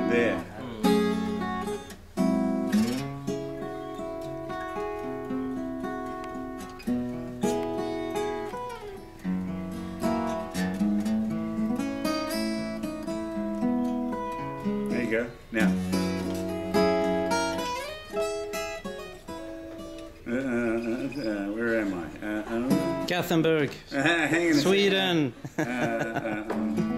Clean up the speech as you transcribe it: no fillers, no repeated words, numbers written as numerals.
There. There you go. Now. Where am I? Gothenburg, Hang on a Sweden. second.